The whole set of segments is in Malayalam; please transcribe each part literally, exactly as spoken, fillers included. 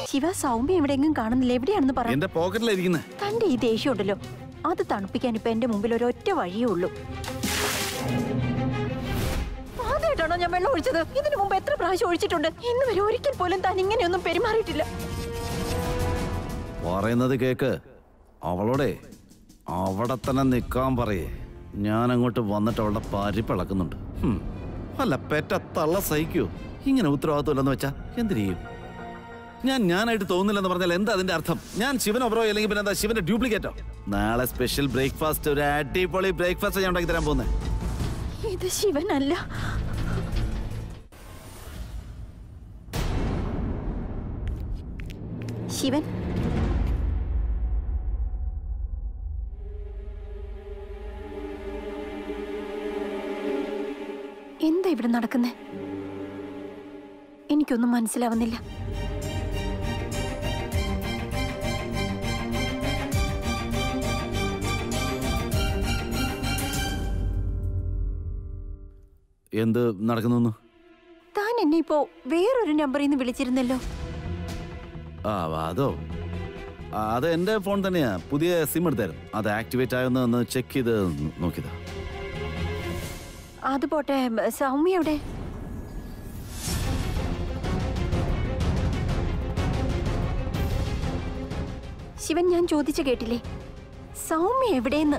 ശിവ, സൗമ്യ എവിടെയെങ്കിലും കാണുന്നില്ല. എവിടെയാണെന്ന് പറ. എന്റെ പോക്കറ്റിലായിരിക്കുന്നത്. തന്റെ ഈ ദേഷ്യം ഉണ്ടല്ലോ, അത് തണുപ്പിക്കാൻ ഇപ്പൊ എന്റെ മുമ്പിൽ ഒരൊറ്റ വഴിയേ ഉള്ളൂ. ആദ്യമായിട്ടാണോ ഞാൻ വെള്ളം ഒഴിച്ചത്? ഇതിനു മുമ്പ് എത്ര പ്രാവശ്യം ഒഴിച്ചിട്ടുണ്ട്. ഇന്ന് വരെ ഒരിക്കൽ പോലും താൻ ഇങ്ങനെയൊന്നും പെരുമാറിയിട്ടില്ല. പറയുന്നത് കേക്ക്. അവളോടെ അവിടെ തന്നെ നിക്കാൻ പറയേ. ഞാൻ അങ്ങോട്ട് വന്നിട്ട് അവളുടെ പരിപ്പിളക്കുന്നുണ്ട്. അല്ല, പെറ്റ തള്ള സഹിക്കൂ. ഇങ്ങനെ ഉത്തരവാദിത്വമില്ലെന്ന് വെച്ചാ എന്തിനു ചെയ്യും? ഞാൻ ഞാനായിട്ട് തോന്നുന്നില്ലെന്ന് പറഞ്ഞാൽ എന്താ അതിന്റെ അർത്ഥം? ഞാൻ ശിവൻ ഒബ്രോ അല്ലെങ്കിൽ പിന്നെ എന്താ ശിവന്റെ ഡ്യൂപ്ലിക്കേറ്റോ? നാളെ സ്പെഷ്യൽ ബ്രേക്ക്ഫാസ്റ്റ്, ഒരു അടിപൊളി ബ്രേക്ക്ഫാസ്റ്റ് ഞാൻ ഉണ്ടാക്കി തരാൻ പോകുന്നത്. ഇത് ശിവനല്ല. ശിവൻ, എന്താ ഇവിടെ നടക്കുന്നേ? എനിക്കൊന്നും മനസ്സിലാവുന്നില്ല. എന്ത് നടക്കുന്നു? താൻ എന്നെ ഇപ്പോ വേറൊരു നമ്പറിൽ നിന്ന് വിളിച്ചിരുന്നല്ലോ. ആ, അതോ? അത് എന്റെ ഫോൺ തന്നെയാ. പുതിയ സിം എടുത്തായിരുന്നു. അത് ആക്ടിവേറ്റ് ആയെന്ന് ഒന്ന് ചെക്ക് ചെയ്ത് നോക്കിയതാ. അത് പോട്ടെ, സൗമ്യ എവിടെ? ശിവൻ, ഞാൻ ചോദിച്ചു കേട്ടില്ലേ? സൗമ്യ എവിടെയെന്ന്?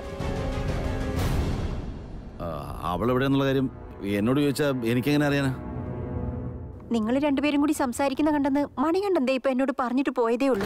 അവൾ എവിടെയെന്നുള്ള കാര്യം എന്നോട് ചോദിച്ചാ എനിക്കെങ്ങനെ അറിയാനാ? നിങ്ങൾ രണ്ടുപേരും കൂടി സംസാരിക്കുന്ന കണ്ടെന്ന് മണികണ്ഠൻ ദേ ഇപ്പൊ എന്നോട് പറഞ്ഞിട്ട് പോയതേ ഉള്ളൂ.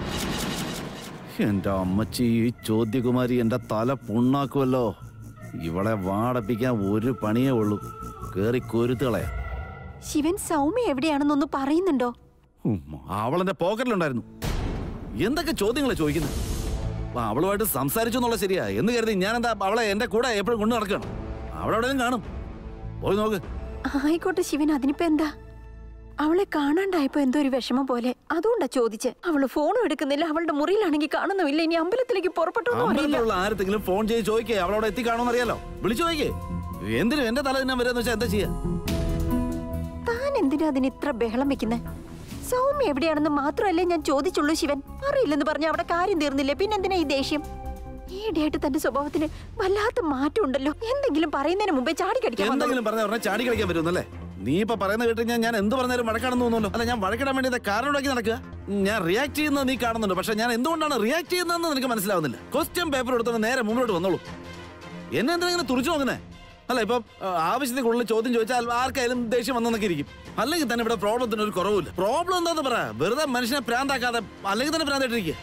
എന്റെ അമ്മച്ചി, ഈ ചോദ്യകുമാരി എന്റെ തല പുണ്ണാക്കുമല്ലോ. ഇവളെ വാടപ്പിക്കാൻ ഒരു പണിയേ ഉള്ളൂ, കേറി കൊരുത്തുകളയാ. ശിവൻ, സൗമ്യ എവിടെയാണെന്നൊന്ന് പറയുന്നുണ്ടോ? അവളെന്റെ പോക്കറ്റിലുണ്ടായിരുന്നു. എന്തൊക്കെ ചോദ്യങ്ങളാ ചോദിക്കുന്നത്? അവളുമായിട്ട് സംസാരിച്ചു എന്നുള്ള ശരിയാ എന്ന് കരുതി ഞാൻ എന്താ അവളെ എന്റെ കൂടെ എപ്പോഴും കൊണ്ടു നടക്കണം? അവളെവിടെയും കാണും, പോയി നോക്ക്. ആയിക്കോട്ടെ ശിവൻ, അതിനിപ്പോ എന്താ? അവളെ കാണാണ്ടായപ്പോ എന്തോ ഒരു വിഷമം പോലെ, അതുകൊണ്ടാ ചോദിച്ച്. അവള് ഫോണും എടുക്കുന്നില്ല, അവളുടെ മുറിയിലാണെങ്കിൽ കാണുന്നില്ല. ഇനി അമ്പലത്തിലേക്ക് പുറപ്പെട്ടു. ആരെങ്കിലും ഫോൺ ചെയ്ത് ചോദിക്കേ അവളോട് എത്തി കാണുമെന്ന് അറിയാലോ. വിളിച്ചു ചോദിക്കേ. എന്തിനും എന്റെ തല തന്നെ വരാന്ന് വെച്ചാൽ എന്താ ചെയ്യാ? താൻ എന്തിനാ അതിന് ഇത്ര ബഹളം വെക്കുന്നേ? സൗമ്യ എവിടെയാണെന്ന് മാത്രമല്ലേ ഞാൻ ചോദിച്ചുള്ളൂ. ശിവൻ, അറിയില്ലെന്ന് പറഞ്ഞ അവിടെ കാര്യം തീർന്നില്ലേ? പിന്നെന്തിനാ ഈ ദേഷ്യം? ഈയിടെയായിട്ട് തന്റെ സ്വഭാവത്തിന് വല്ലാത്ത മാറ്റം ഉണ്ടല്ലോ. എന്തെങ്കിലും പറയുന്നതിന് മുമ്പേ ചാടി കടിക്കാൻ എന്തെങ്കിലും പറഞ്ഞ ചാടി കളിക്കാൻ വരുന്നല്ലേ? നീ ഇപ്പൊ പറയുന്ന കേട്ട് ഞാൻ ഞാൻ എന്ത് പറഞ്ഞാലും വഴക്കാണെന്ന് തോന്നുന്നല്ലോ. അല്ല, ഞാൻ വഴക്കിടാൻ വേണ്ടി കാരണം ഉണ്ടാക്കി നടക്കുക. ഞാൻ റിയാക്ട് ചെയ്യുന്നത് നീ കാണുന്നുണ്ട്, പക്ഷെ ഞാൻ എന്തുകൊണ്ടാണ് റിയാക്ട് ചെയ്യുന്നതെന്ന് നിനക്ക് മനസ്സിലാവുന്നില്ല. ക്വസ്റ്റ്യൻ പേപ്പർ എടുത്തോണ്ട് നേരെ മുന്നോട്ട് വന്നോളൂ. എന്നെ എന്തിനാ തുറച്ചു നോക്കുന്നേ? അല്ല, ഇപ്പൊ ആവശ്യത്തിന് കൂടുതൽ ചോദ്യം ചോദിച്ചാൽ ആർക്കായാലും ദേഷ്യം വന്നൊക്കെ ഇരിക്കും. അല്ലെങ്കിൽ തന്നെ ഇവിടെ പ്രോബ്ലത്തിന് ഒരു കുറവില്ല. പ്രോബ്ലം എന്താന്ന് പറ. വെറുതെ മനുഷ്യനെ പ്രാന്താക്കാതെ, അല്ലെങ്കിൽ തന്നെ പ്രാന്തായിട്ടിരിക്കുക.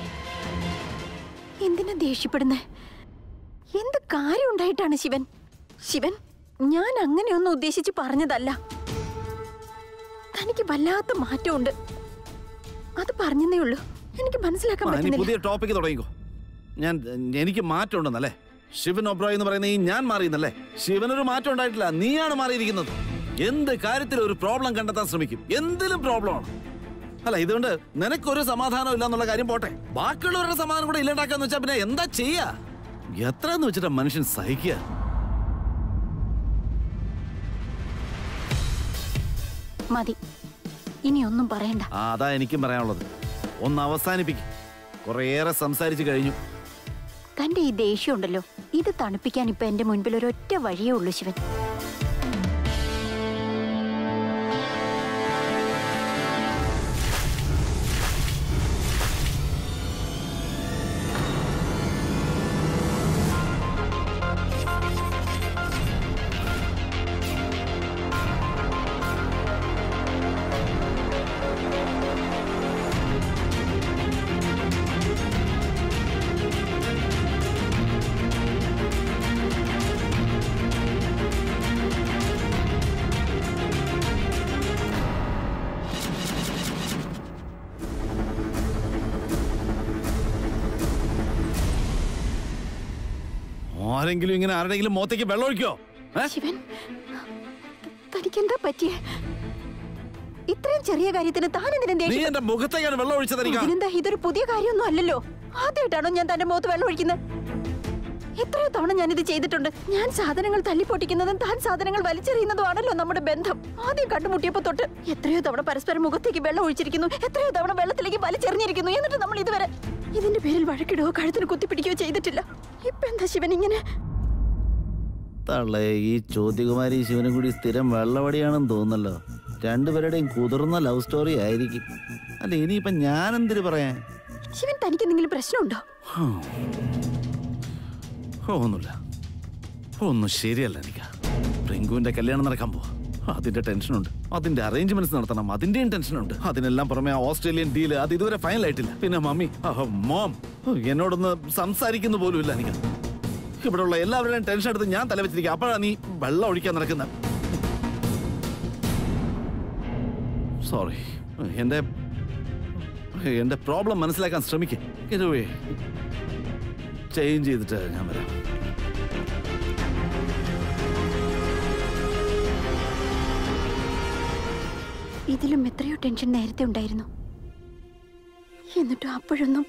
എന്തിനാ ദേഷ്യപ്പെടുന്നേ? എന്ത് കാര്യം ഉണ്ടായിട്ടാണ് ശിവൻ? ശിവൻ, ഞാൻ അങ്ങനെയൊന്നും ഉദ്ദേശിച്ച് പറഞ്ഞതല്ല. തനിക്ക് വല്ലാത്ത മാറ്റമുണ്ട്, അത് പറഞ്ഞതേ ഉള്ളൂ. എനിക്ക് മനസ്സിലാക്കാൻ പറ്റുന്നില്ല. പുതിയ ടോപ്പിക്ക് തുടങ്ങിക്കോ. ഞാൻ എനിക്ക് മാറ്റം ഉണ്ടെന്നല്ലേ? ശിവൻ ഒബ്രോയ് എന്ന് പറയുന്ന ഈ ഞാൻ മാറിയെന്നല്ലേ? ശിവനൊരു മാറ്റം ഉണ്ടായിട്ടില്ല, നീയാണ് മാറിയിരിക്കുന്നത്. എന്ത് കാര്യത്തിലും ഒരു പ്രോബ്ലം കണ്ടെത്താൻ ശ്രമിക്കും. എന്തിലും പ്രോബ്ലമാണ്. അല്ല, ഇതുകൊണ്ട് നിനക്കൊരു സമാധാനം ഇല്ല എന്നുള്ള കാര്യം പോട്ടെ, ബാക്കിയുള്ളവരുടെ സമാധാനം കൂടെ ഇല്ലാണ്ടാക്കാന്ന് വെച്ചാൽ പിന്നെ എന്താ ചെയ്യാ? എത്രയെന്ന് വെച്ചിട്ടാ മനുഷ്യൻ സഹിക്കുക? മതി, ഇനി ഒന്നും പറയണ്ട. അതാ എനിക്കും പറയാനുള്ളത്. ഒന്ന് അവസാനിപ്പിക്കും. കുറേയേറെ സംസാരിച്ചു കഴിഞ്ഞു. തന്റെ ഈ ദേഷ്യം ഉണ്ടല്ലോ, ഇത് തണുപ്പിക്കാൻ ഇപ്പൊ എന്റെ മുൻപിൽ ഒരൊറ്റ വഴിയേ ഉള്ളൂ ശിവൻ. ആരെങ്കിലും ഇങ്ങനെ ആരുടെങ്കിലും മുഖത്തേക്ക് വെള്ളം ഒഴിക്കോ? ശിവൻ, തനിക്കെന്താ പറ്റിയേ? ഇത്രയും ചെറിയ കാര്യത്തിന് താൻ എന്തിനാ മുഖത്തേക്കാണ് വെള്ളം ഒഴിച്ചത്? ഇതൊരു പുതിയ കാര്യമൊന്നും അല്ലല്ലോ. ആദ്യമായിട്ടാണോ ഞാൻ തന്റെ മുഖത്ത് വെള്ളം ഒഴിക്കുന്നത്? എത്രയോ തവണ ഞാനിത് ചെയ്തിട്ടുണ്ട്. ഞാൻ സാധനങ്ങൾ തല്ലിപ്പൊട്ടിക്കുന്നതും താൻ സാധനങ്ങൾ വലിച്ചെറിയുന്നതും ആണല്ലോ നമ്മുടെ ബന്ധം. ആദ്യം കണ്ടുമുട്ടിയപ്പോ തൊട്ട് എത്രയോ തവണ പരസ്പരം മുഖത്തേക്ക് വെള്ളം ഒഴിച്ചിരിക്കുന്നു, എത്രയോ തവണ വെള്ളത്തിലേക്ക് വലിച്ചെറിഞ്ഞിരിക്കുന്നു. എന്നിട്ട് നമ്മൾ ഇതുവരെ ഇതിന്റെ പേരിൽ വഴക്കിടുകയോ കഴുത്തിന് കുത്തിപ്പിടിക്കുകയോ ചെയ്തിട്ടില്ല. ഇപ്പൊ എന്താ ശിവൻ ഇങ്ങനെ? തള്ളേ, ഈ ചോദ്യകുമാരി ശിവനും കൂടി സ്ഥിരം വെള്ളവടിയാണെന്ന് തോന്നുന്നല്ലോ. രണ്ടുപേരുടെയും കുതിർന്ന ലവ് സ്റ്റോറി ആയിരിക്കും. അല്ല, ഇനിയിപ്പൊ ഞാൻ എന്തിനു പറയാൻ? ശിവൻ, തനിക്ക് എന്തെങ്കിലും പ്രശ്നമുണ്ടോ? ഒന്നുമില്ല, ഒന്നും ശരിയല്ല. എനിക്ക് റിങ്കുവിന്റെ കല്യാണം നടക്കാൻ പോവാ, അതിന്റെ ടെൻഷനുണ്ട്. അതിന്റെ അറേഞ്ച്മെന്റ്സ് നടത്തണം, അതിന്റെയും ടെൻഷനുണ്ട്. അതിനെല്ലാം പുറമെ ഓസ്ട്രേലിയൻ ഡീല് അത് ഇതുവരെ ഫൈനൽ ആയിട്ടില്ല. പിന്നെ മമ്മി, മോം എന്നോടൊന്ന് സംസാരിക്കുന്ന പോലും ഇല്ല. എനിക്ക് ഇവിടെയുള്ള എല്ലാവരുടെയും ടെൻഷൻ എടുത്ത് ഞാൻ തലവെച്ചിരിക്കുക. അപ്പോഴാണ് നീ വെള്ളം ഒഴിക്കാൻ നടക്കുന്ന. സോറി, എന്റെ എന്റെ പ്രോബ്ലം മനസ്സിലാക്കാൻ ശ്രമിക്കേ. ചേഞ്ച് ചെയ്തിട്ട് ഞാൻ വരാം. ഇതിലും എത്രയോ ടെൻഷൻ നേരത്തെ ഉണ്ടായിരുന്നു. എന്നിട്ടും അപ്പോഴൊന്നും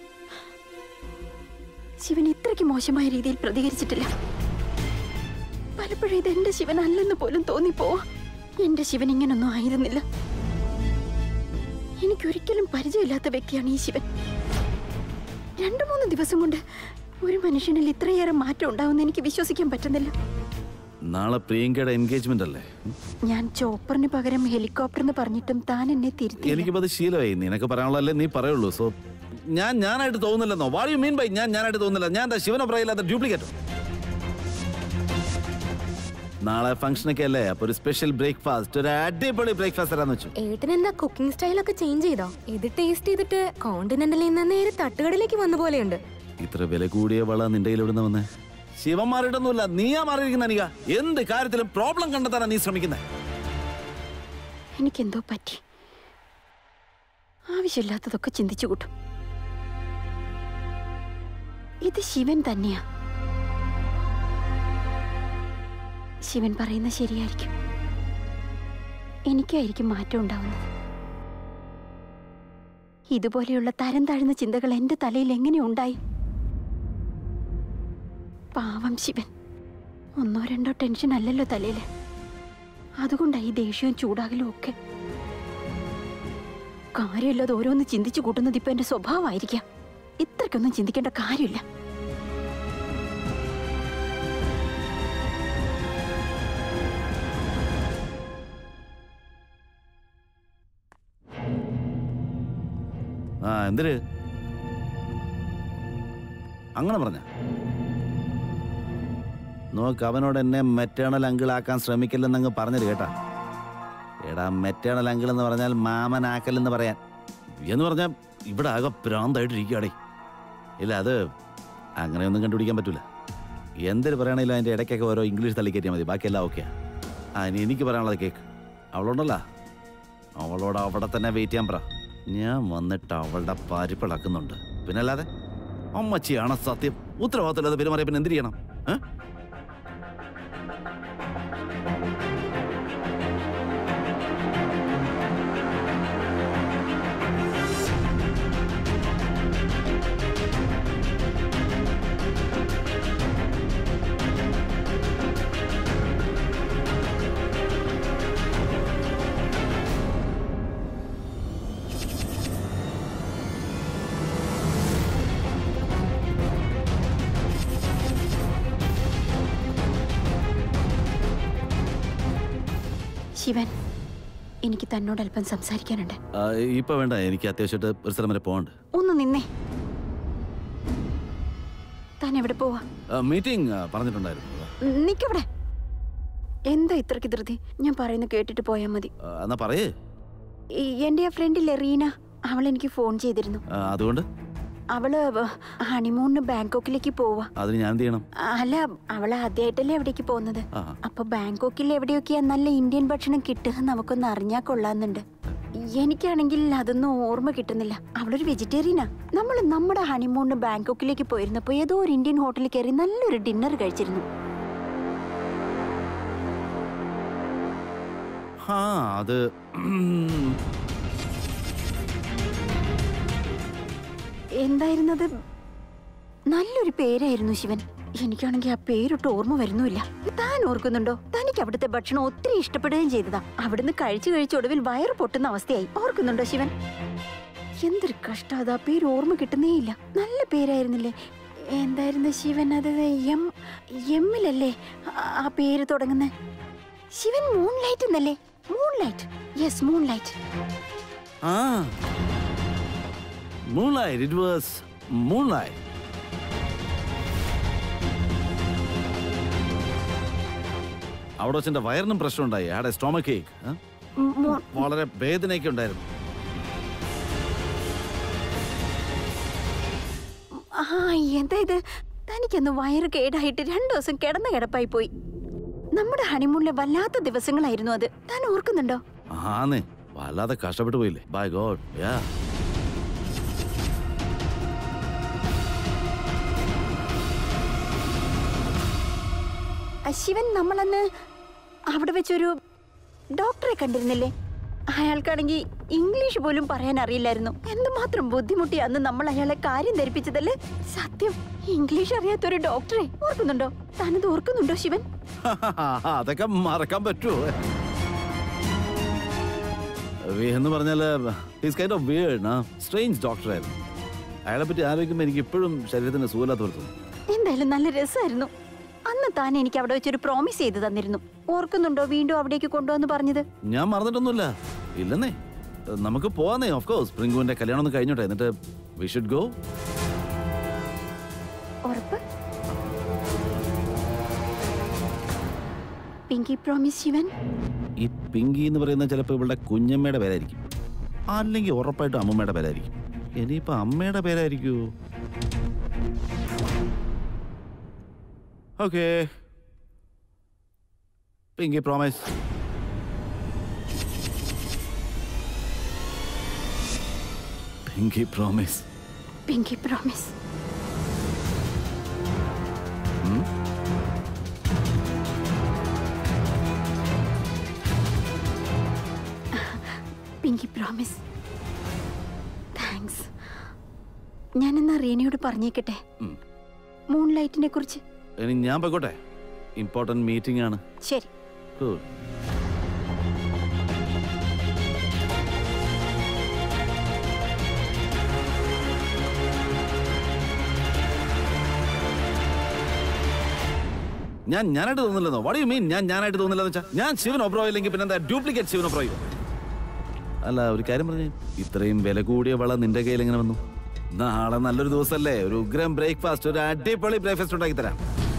ശിവൻ ഇത്രയ്ക്ക് മോശമായ രീതിയിൽ പ്രതികരിച്ചിട്ടില്ല. പലപ്പോഴും ഇത് എന്റെ ശിവൻ അല്ലെന്ന് പോലും തോന്നിപ്പോവാ. എന്റെ ശിവൻ ഇങ്ങനൊന്നും ആയിരുന്നില്ല. എനിക്കൊരിക്കലും പരിചയമില്ലാത്ത വ്യക്തിയാണ് ഈ ശിവൻ. രണ്ടു മൂന്ന് ദിവസം കൊണ്ട് ഒരു മനുഷ്യനിൽ ഇത്രയേറെ മാറ്റം ഉണ്ടാവുമെന്ന് എനിക്ക് വിശ്വസിക്കാൻ പറ്റുന്നില്ല. നാളെ പ്രിയങ്കയുടെ എൻഗേജ്മെന്റ് അല്ലേ? ഞാൻ ചോപ്പറിന് പകരം ഹെലികോപ്റ്ററിന് പറഞ്ഞിട്ടും താൻ എന്നെ തിരുത്തി. എനിക്കിപ്പോ അത് ശീലമായി. നിനക്ക് പറയാനുള്ളതല്ലേ നീ പറയുള്ളൂ. സോ ഞാൻ ഞാനായിട്ട് തോന്നുന്നില്ലെന്നോ? വാട്ട് യു മീൻ ബൈ ഞാൻ ഞാനായിട്ട് തോന്നുന്നില്ല? ഞാൻ എന്താ ശിവനെ പറയില്ലാത്ത ഡ്യൂപ്ലിക്കേറ്റോ? നാളെ ഫംഗ്ഷനൊക്കെ അല്ലേ, അപ്പൊ ഒരു സ്പെഷ്യൽ ബ്രേക്ക്ഫാസ്റ്റ്, ഒരു അടിപൊളി ബ്രേക്ക്ഫാസ്റ്റ് തരാന്ന് വെച്ചു. ഏട്ടനെന്താ കുക്കിംഗ് സ്റ്റൈലൊക്കെ ചേഞ്ച് ചെയ്തോ? ഇത് ടേസ്റ്റ് ചെയ്തിട്ട് കോണ്ടിനെന്റലിൽ നിന്ന് നേരെ തട്ടുകടയിലേക്ക് വന്ന പോലെയുണ്ട്. ഇത്ര വില കൂടിയ വള നിന്റെ കയ്യിൽ എവിടുന്ന വന്നേ? ശിവൻ മാറിയിട്ടൊന്നുമില്ല, നീയാ മാറിയിരിക്കുന്ന. നിക എന്ത് കാര്യത്തിലും പ്രോബ്ലം കണ്ടെത്താനാ നീ ശ്രമിക്കുന്നത്. എനിക്കെന്തോ പറ്റി. ആവശ്യമില്ലാത്തതൊക്കെ ചിന്തിച്ചു കൂട്ടും. ഇത് ശിവൻ തന്നെയാ. ശിവൻ പറയുന്ന ശരിയായിരിക്കും. എനിക്കായിരിക്കും മാറ്റം ഉണ്ടാവുന്നത്. ഇതുപോലെയുള്ള തരം താഴ്ന്ന ചിന്തകൾ എന്റെ തലയിൽ എങ്ങനെ ഉണ്ടായി? പാവം ശിവൻ. ഒന്നോ രണ്ടോ ടെൻഷൻ അല്ലല്ലോ തലയില്. അതുകൊണ്ടായി ദേഷ്യവും ചൂടാകലും ഒക്കെ. കാര്യമില്ലാതെ ഓരോന്ന് ചിന്തിച്ചു കൂട്ടുന്നത് ഇപ്പൊ എന്റെ സ്വഭാവമായിരിക്കാം. ഇത്രയ്ക്കൊന്നും ചിന്തിക്കേണ്ട കാര്യമില്ല. ആ എന്തിന് അങ്ങനെ പറഞ്ഞ? നോക്ക്, അവനോട് എന്നെ മെറ്റേണൽ അങ്കിളാക്കാൻ ശ്രമിക്കില്ലെന്നങ്ങ് പറഞ്ഞത് കേട്ടാ. എടാ, മെറ്റേണൽ അങ്കിൾ എന്ന് പറഞ്ഞാൽ മാമനാക്കലെന്ന് പറയാൻ. എന്ന് പറഞ്ഞാൽ ഇവിടെ ആകെ ഭ്രാന്തായിട്ടിരിക്കുകയാടേ. ഇല്ല, അത് അങ്ങനെയൊന്നും കണ്ടുപിടിക്കാൻ പറ്റൂല. എന്തൊരു പറയണമെങ്കിലും അതിൻ്റെ ഇടയ്ക്കൊക്കെ ഓരോ ഇംഗ്ലീഷ് തള്ളിക്കയറ്റിയാൽ മതി, ബാക്കിയെല്ലാം ഓക്കെയാ. ആ ഇനി എനിക്ക് പറയാനുള്ളത് കേക്ക്. അവളോണ്ടല്ല, അവളോട് അവിടെ തന്നെ വെയിറ്റ് ചെയ്യാൻ പറ. ഞാൻ വന്നിട്ട് അവളുടെ പരിപ്പിളക്കുന്നുണ്ട്. പിന്നല്ലാതെ അമ്മച്ചിയാണ് സത്യം. ഉത്തരവാദിത്തമില്ലാതെ പെരുമാറിയ പിന്നെ എന്ത് ചെയ്യണം? ഏ ശിവൻ, എനിക്ക് തന്നോട് അല്പം സംസാരിക്കാനുണ്ട്. ഇപ്പൊ വേണ്ട, എനിക്ക് അത്യാവശ്യമായിട്ട് ഒരു സ്ഥലം വരെ പോകണ്ട്. ഒന്ന് നിന്നേ. താൻ എവിടെ പോവാ? മീറ്റിംഗ് പറഞ്ഞിട്ടുണ്ടായിരുന്നു. നിക്കവിടെ. എന്താ ഇത്രക്ക് ധൃതി? ഞാൻ പറയുന്ന കേട്ടിട്ട് പോയാ മതി. എന്നാ പറയേ. എന്റെ ആ ഫ്രണ്ടില്ലേ റീന, അവൾ എനിക്ക് ഫോൺ ചെയ്തിരുന്നു. അതുകൊണ്ട് അവള് ഹണിമൂണിന് ബാങ്കോക്കിലേക്ക് പോവാ. അതിന് ഞാൻ എന്ത് ചെയ്യണം? അല്ല, അവള് ആദ്യമായിട്ടല്ലേ എവിടേക്ക് പോകുന്നത്. അപ്പൊ ബാങ്കോക്കിൽ എവിടെയൊക്കെയാ നല്ല ഇന്ത്യൻ ഭക്ഷണം കിട്ടുക നമുക്കൊന്ന് അറിഞ്ഞാ കൊള്ളാന്നുണ്ട്. എനിക്കാണെങ്കിൽ അതൊന്നും ഓർമ്മ കിട്ടുന്നില്ല. അവളൊരു വെജിറ്റേറിയനാ. നമ്മൾ നമ്മുടെ ഹണിമൂണിന് ബാങ്കോക്കിലേക്ക് പോയിരുന്നപ്പോ ഏതോ ഒരു ഇന്ത്യൻ ഹോട്ടലിൽ കയറി നല്ലൊരു ഡിന്നർ കഴിച്ചിരുന്നു. അത് എന്തായിരുന്നത്? നല്ലൊരു പേരായിരുന്നു ശിവൻ. എനിക്കാണെങ്കിൽ ആ പേരൊട്ട് ഓർമ്മ വരുന്നുമില്ല. താൻ ഓർക്കുന്നുണ്ടോ? തനിക്ക് അവിടുത്തെ ഭക്ഷണം ഒത്തിരി ഇഷ്ടപ്പെടുകയും ചെയ്തതാ. അവിടുന്ന് കഴിച്ചു കഴിച്ച ഒടുവിൽ വയറ് പൊട്ടുന്ന അവസ്ഥയായി. ഓർക്കുന്നുണ്ടോ ശിവൻ? എന്തൊരു കഷ്ടം, അത് ആ പേര് ഓർമ്മ കിട്ടുന്നേയില്ല. നല്ല പേരായിരുന്നില്ലേ? എന്തായിരുന്നു ശിവൻ? അത് എം എമ്മിലല്ലേ ആ പേര് തുടങ്ങുന്നേ? ശിവൻ മൂൺലൈറ്റ് എന്നല്ലേ? Moonlight, yes moonlight. ആ മൂൺലൈറ്റ്, ഇറ്റ് വാസ് മൂൺലൈറ്റ്. അവിടെ വെച്ചെന്റെ വയറിനും പ്രശ്നം ഉണ്ടായി. ആടെ സ്റ്റോമക് ഏക്ക്, വളരെ വേദനയൊക്കെ ഉണ്ടായിരുന്നു. ആ എന്താ ഇത്? തനിക്കൊന്ന് വയറ് കേടായിട്ട് രണ്ടു ദിവസം കിടന്ന കിടപ്പായി പോയി. നമ്മുടെ ഹണിമൂണിലെ വല്ലാത്ത ദിവസങ്ങളായിരുന്നു അത്. താൻ ഓർക്കുന്നുണ്ടോ? ആന്നേ, വല്ലാതെ കഷ്ടപ്പെട്ടു പോയില്ലേ. ബൈ ഗോഡ്, യാ. ശിവൻ, നമ്മളന്ന് അവിടെ വെച്ചൊരു ഡോക്ടറെ കണ്ടിരുന്നില്ലേ? അയാൾക്കാണെങ്കിൽ ഇംഗ്ലീഷ് പോലും പറയാൻ അറിയില്ലായിരുന്നു. എന്തുമാത്രം ബുദ്ധിമുട്ടി അന്ന് നമ്മൾ അയാളെ കാര്യം ധരിപ്പിച്ചതല്ലേ? സത്യം, ഇംഗ്ലീഷ് അറിയാത്തൊരു ഡോക്ടറെ. ഓർക്കുന്നുണ്ടോ? താനത് ഓർക്കുന്നുണ്ടോ ശിവൻ? അതൊക്കെ മറക്കാൻ പറ്റുമോ? എന്ന് പറഞ്ഞാല് സ്ട്രേഞ്ച് ഡോക്ടറായിരുന്നു. അയാളെ പറ്റി ആലോചിക്കുമ്പോൾ എനിക്ക് ഇപ്പോഴും ശരീരത്തിന് സുഖമില്ലാത്ത പോലെ തോന്നുന്നു. എന്തായാലും നല്ല രസമായിരുന്നു. അന്ന് താൻ എനിക്ക് അവിടെ വെച്ചൊരു പ്രോമിസ് ചെയ്ത് തന്നിരുന്നു. ഓർക്കുന്നുണ്ടോ? വീണ്ടും അവിടേക്ക് കൊണ്ടുവന്ന് പറഞ്ഞത്. ഞാൻ മറന്നിട്ടൊന്നുമില്ല. ഇല്ലെന്നേ, നമുക്ക് പോവാന്നേ. ഓഫ് കോഴ്സ്, സ്പ്രിംഗുവിന്റെ കല്യാണം ഒന്ന് കഴിഞ്ഞോട്ടെ, എന്നിട്ട് വി ഷുഡ് ഗോ. ഉറപ്പ്? Pinky promise Shivan? ഈ പിങ്കി എന്ന് പറയുന്ന ചിലപ്പോൾ ഇവളുടെ കുഞ്ഞമ്മയുടെ പേരായിരിക്കും, അല്ലെങ്കിൽ ഉറപ്പായിട്ടും അമ്മമ്മയുടെ പേരായിരിക്കും. ഇനിയിപ്പോ അമ്മയുടെ പേരായിരിക്കൂ? Okay, pinky promise. Pinky promise. Pinky promise. Pinky promise. Thanks. ഞാനെന്നാ റീനയോട് പറഞ്ഞേക്കട്ടെ മൂൺലൈറ്റിനെ കുറിച്ച്. ഇനി ഞാൻ പോയിക്കോട്ടെ, ഇമ്പോർട്ടന്റ് മീറ്റിംഗ് ആണ്. ശരി. ഞാൻ ഞാനായിട്ട് തോന്നില്ലെന്നോ? വാട്ട് യു മീൻ ഞാൻ ഞാനായിട്ട് തോന്നില്ലെന്ന് വെച്ചാൽ ഞാൻ ശിവൻ ഒബ്രോയ് ഇല്ലെങ്കിൽ പിന്നെ എന്താ ഡ്യൂപ്ലിക്കേറ്റ് ശിവൻ ഒബ്രോയ്? അല്ല, ഒരു കാര്യം പറഞ്ഞു, ഇത്രയും വില കൂടിയ വള നിന്റെ കയ്യിൽ എങ്ങനെ വന്നു? നാളെ നല്ലൊരു ദിവസമല്ലേ, ഒരു ഉഗ്രം ബ്രേക്ക്ഫാസ്റ്റ്, ഒരു അടിപൊളി ബ്രേക്ക്ഫാസ്റ്റ് ഉണ്ടാക്കി തരാം.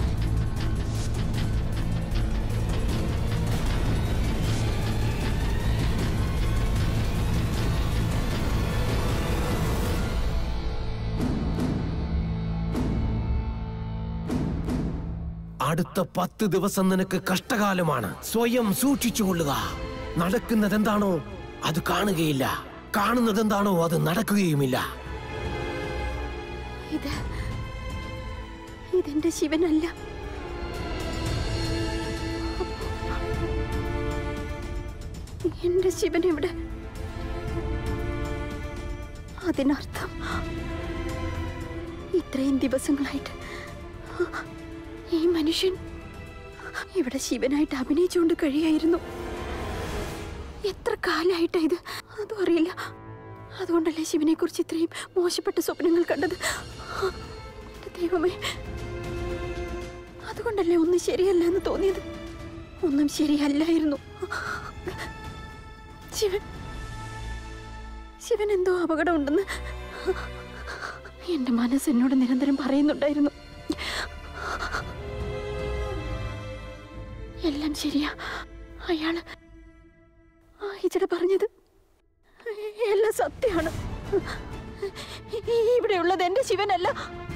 അടുത്ത പത്ത് ദിവസം നിനക്ക് കഷ്ടകാലമാണ്. സ്വയം സൂക്ഷിച്ചുകൊള്ളുക. നടക്കുന്നതെന്താണോ അത് കാണുകയില്ല, കാണുന്നതെന്താണോ അത് നടക്കുകയുമില്ല. ഇത് ഇതെന്റെ ശിവനല്ല. എന്റെ ശിവൻ എവിടെ? അതിനർത്ഥം ഇത്രയും ദിവസങ്ങളായിട്ട് ഈ മനുഷ്യൻ ഇവിടെ ശിവനായിട്ട് അഭിനയിച്ചുകൊണ്ട് കഴിയായിരുന്നു. എത്ര കാലായിട്ടാ ഇത്? അതും അറിയില്ല. അതുകൊണ്ടല്ലേ ശിവനെ കുറിച്ച് ഇത്രയും മോശപ്പെട്ട സ്വപ്നങ്ങൾ കണ്ടത്. ദൈവമേ, അതുകൊണ്ടല്ലേ ഒന്നും ശരിയല്ല എന്ന് തോന്നിയത്. ഒന്നും ശരിയല്ലായിരുന്നു. ശിവൻ ശിവൻ എന്തോ അപകടം ഉണ്ടെന്ന് എന്റെ മനസ്സ് എന്നോട് നിരന്തരം പറയുന്നുണ്ടായിരുന്നു. എല്ലാം ശരിയാ. അയാള് ആയിച്ചട പറഞ്ഞത് എല്ലാം സത്യമാണ്. ഇവിടെയുള്ളത് എന്റെ ശിവനല്ല.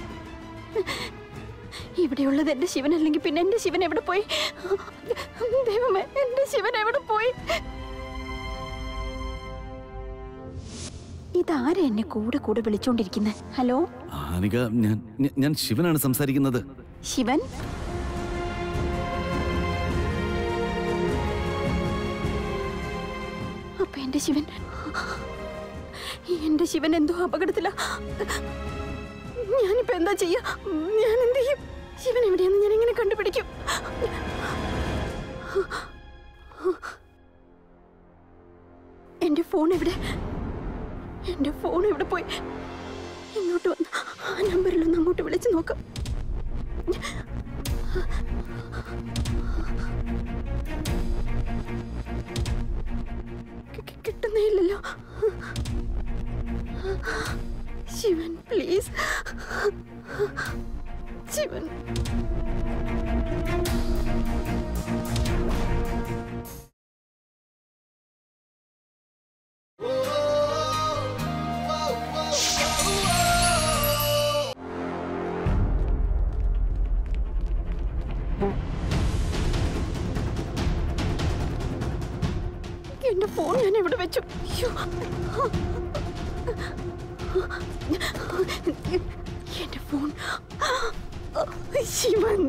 ഇവിടെയുള്ളത് എന്റെ ശിവനല്ലെങ്കിൽ പിന്നെ എന്റെ ശിവൻ എവിടെ പോയി? ദൈവമേ, എന്റെ ശിവൻ എവിടെ പോയി? ഇതാരെ എന്നെ കൂടെ കൂടെ വിളിച്ചോണ്ടിരിക്കുന്നത്? ഹലോ ആനിക, ഞാൻ ഞാൻ ശിവനാണ് സംസാരിക്കുന്നത്. ശിവൻ? അപ്പൊ എന്റെ ശിവൻ എന്റെ ശിവൻ എന്തോ അപകടത്തില. ഞാനിപ്പോ എന്താ ചെയ്യാ? ഞാൻ എന്ത് ചെയ്യും? ശിവൻ എവിടെയാന്ന് ഞാൻ എങ്ങനെ കണ്ടുപിടിക്കും? എന്റെ ഫോൺ എവിടെ? എന്റെ ഫോൺ എവിടെ പോയി? ഇങ്ങോട്ട് വന്ന് ആ നമ്പറിലൊന്ന് അങ്ങോട്ട് വിളിച്ചു നോക്കാം. കിട്ടുന്നേ ഇല്ലല്ലോ. ശിവൻ പ്ലീസ്, ശിവൻ. എന്റെ ഫോൺ ഞാൻ എവിടെ വെച്ചു? എന്റെ ഫോൺ ശിവൻ.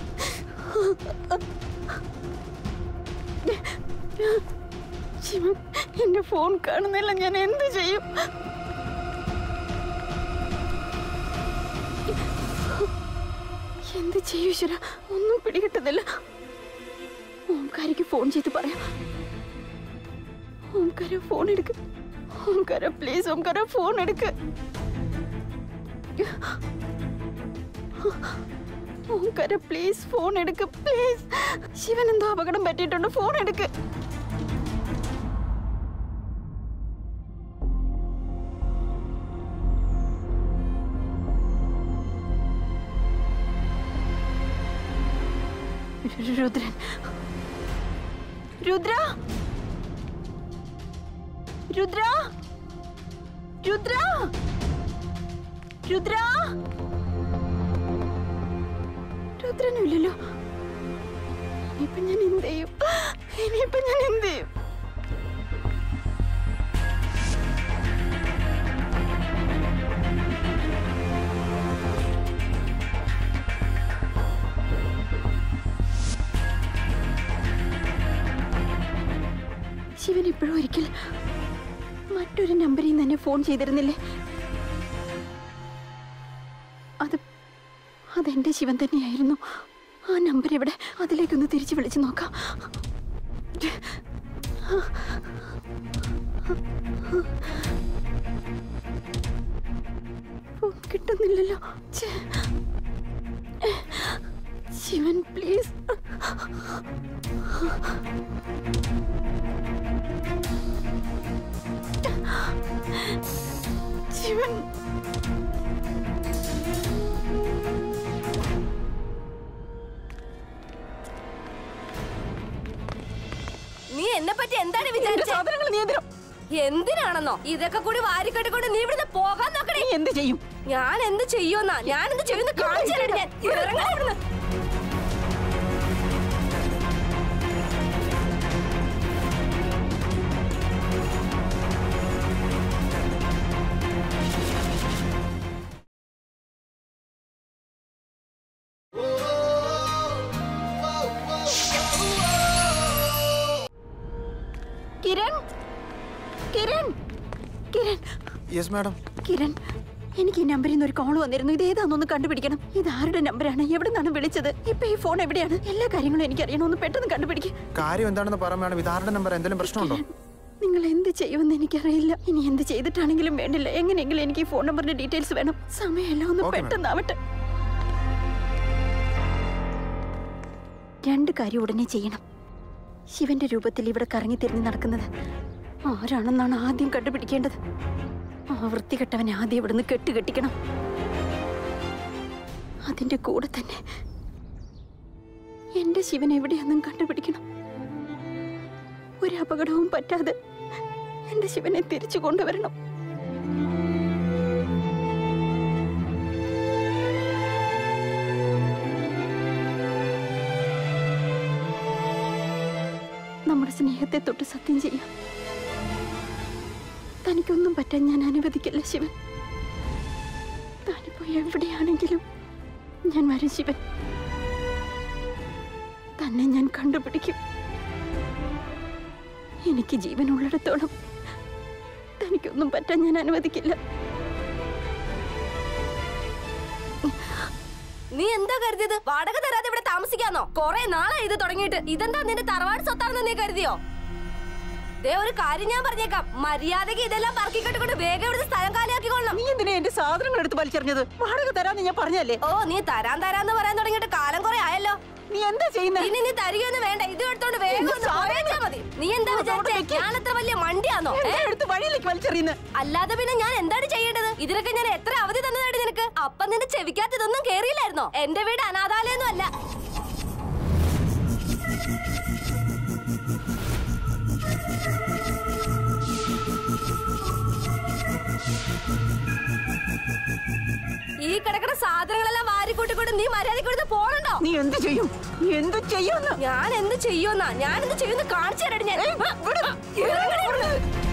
ശിവൻ എന്റെ ഫോൺ കാണുന്നില്ല. ഞാൻ എന്ത് ചെയ്യും? എന്ത് ചെയ്യൂ ഈശ്വര? ഒന്നും പിടികിട്ടുന്നില്ല. ഓംകാരിക്ക് ഫോൺ ചെയ്ത് പറയാം. ഓംകാര ഫോൺ എടുക്ക്. ഓംകാര പ്ലീസ്, ഓംകാര ഫോൺ എടുക്ക്. ഓംകാര പ്ലീസ് ഫോൺ എടുക്ക് പ്ലീസ്. ശിവൻ എന്തോ അപകടം പറ്റിയിട്ടുണ്ട്. ഫോൺ എടുക്ക്. രുദ്രൻ, രുദ്ര, രുദ്ര, രുദ്ര, രുദ്ര. രുദ്രനും ഇല്ലല്ലോ. ഇനിയിപ്പൊ ഞാൻ എന്ത് ചെയ്യും? ഇനിയിപ്പൊ ഞാൻ എന്ത് ചെയ്യും? ശിവൻ ഇപ്പോഴും ഒരിക്കൽ മറ്റൊരു നമ്പറിൽ നിന്ന് തന്നെ ഫോൺ ചെയ്തിരുന്നില്ലേ? അത് അതെന്റെ ശിവൻ തന്നെയായിരുന്നു. ആ നമ്പർ എവിടെ? അതിലേക്കൊന്ന് തിരിച്ചു വിളിച്ചു നോക്കാം. ഫോൺ കിട്ടുന്നില്ലല്ലോ. ശിവൻ പ്ലീസ്. ശിവൻ, നീ എന്നെ പറ്റി എന്താണ് വിചാരിച്ചത്? എന്തിനാണെന്നോ ഇതൊക്കെ കൂടി വാരിക്കെട്ടിക്കൊണ്ട് നീ ഇവിടുന്ന് പോകാൻ നോക്കണേ. എന്ത് ചെയ്യും? ഞാൻ എന്ത് ചെയ്യുമെന്നാ? ഞാൻ എന്ത് ചെയ്യുന്ന കാണിച്ചു ഞാൻ. ഇറങ്ങാ. കിരൺ, കിരൺ, കിരൺ. Yes madam. കിരൺ, എനിക്ക് ഈ നമ്പറിൽ നിന്ന് ഒരു കോൾ വന്നിരുന്നു. ഇത് ഏതാണെന്നൊന്ന് കണ്ടുപിടിക്കണം. ഇത് ആരുടെ നമ്പറാണ്? എവിടെ നിന്നാണ് വിളിച്ചത്? ഇപ്പൊ ഈ ഫോൺ എവിടെയാണ്? എല്ലാ കാര്യങ്ങളും എനിക്ക് അറിയണം. ഒന്ന് പെട്ടെന്ന് കണ്ടുപിടിക്കും. കാര്യം എന്താണെന്ന് പറ മാഡം. ഇത് ആരുടെ നമ്പർ? എന്തെങ്കിലും പ്രശ്നമുണ്ടോ? നിങ്ങൾ എന്ത് ചെയ്യുമെന്ന് എനിക്കറിയില്ല. ഇനി എന്ത് ചെയ്തിട്ടാണെങ്കിലും വേണ്ടില്ല, എങ്ങനെയെങ്കിലും എനിക്ക് ഈ ഫോൺ നമ്പറിന്റെ ഡീറ്റെയിൽസ് വേണം. സമയമെല്ലാം ഒന്ന് പെട്ടെന്നാവട്ടെ. രണ്ട് കാര്യം ഉടനെ ചെയ്യണം. ശിവന്റെ രൂപത്തിൽ ഇവിടെ കറങ്ങി തിരിഞ്ഞ് നടക്കുന്നത് ആരാണെന്നാണ് ആദ്യം കണ്ടുപിടിക്കേണ്ടത്. ആ വൃത്തികെട്ടവനെ ആദ്യം ഇവിടുന്ന് കെട്ടുകെട്ടിക്കണം. അതിന്റെ കൂടെ തന്നെ എന്റെ ശിവൻ എവിടെയാണെന്നും കണ്ടുപിടിക്കണം. ഒരു അപകടവും പറ്റാതെ എന്റെ ശിവനെ തിരിച്ചു കൊണ്ടുവരണം. നമ്മുടെ സ്നേഹത്തെ തൊട്ട് സത്യം ചെയ്യാം. തനിക്കൊന്നും പറ്റാൻ ഞാൻ അനുവദിക്കില്ല ശിവൻ. താനിപ്പോ എവിടെയാണെങ്കിലും ഞാൻ വരും ശിവൻ. തന്നെ ഞാൻ കണ്ടുപിടിക്കും. എനിക്ക് ജീവനുള്ളിടത്തോളം തനിക്കൊന്നും പറ്റാൻ ഞാൻ അനുവദിക്കില്ല. നീ എന്താ കരുതിയത്? വാടക തരാതെ ഇവിടെ താമസിക്കാന്നോ? കൊറേ നാളെ ഇത് തുടങ്ങിയിട്ട്. ഇതെന്താ നിന്റെ തറവാട് സ്വത്താണെന്ന് നീ കരുതിയോ? ദേ ഒരു കാര്യം ഞാൻ പറഞ്ഞേക്കാം, മര്യാദക്ക് ഇതെല്ലാം പറക്കിക്കെട്ടുകൊണ്ട് വേഗം ഇവിടുത്തെ സ്ഥലം കാലിയാക്കിക്കൊള്ളണം. നീ എന്തിനാ എന്റെ സാധനങ്ങൾ എടുത്ത് വലിച്ചെറിഞ്ഞത്? വാടക തരാന്ന് ഞാൻ പറഞ്ഞല്ലേ. ഓ നീ തരാൻ തരാന്ന് പറയാൻ തുടങ്ങിയിട്ട് കാലം കുറെ ആയല്ലോ. നീ എന്താ ചെയ്യുന്നത്? ഇനി നീ തരികയൊന്നും വേണ്ട, ഇത് എടുത്തോണ്ട് വേഗം ഒന്ന് പോയേച്ചാ മതി. നീ എന്താ വിചാരിച്ചേ ഞാൻ എത്ര വലിയ മണ്ടിയാന്നോ? എടുത്ത് വഴിയിലേക്ക് വലിച്ചെറിയുന്നത്. അല്ലാതെ പിന്നെ ഞാൻ എന്താണ് ചെയ്യേണ്ടത്? ഇതിനൊക്കെ ഞാൻ എത്ര അവധി തന്നതായിട്ട് നിനക്ക്? അപ്പം നിന്റെ ചെവിക്കകത്ത് ഇതൊന്നും കേറിയില്ലായിരുന്നോ? എന്റെ വീട് അനാഥാലയൊന്നും അല്ല. ഈ കിടക്കുന്ന സാധനങ്ങളെല്ലാം വാരിക്കൂട്ടിക്കൊണ്ട് നീ മര്യാദയ്ക്ക് പോണുണ്ടോ? നീ എന്ത് ചെയ്യും? നീ എന്ത് ചെയ്യുമെന്ന്? ഞാൻ എന്ത് ചെയ്യുമെന്നാ? ഞാൻ എന്ത് ചെയ്യുമെന്ന് കാണിച്ചു തരട്ടെ. ഞാൻ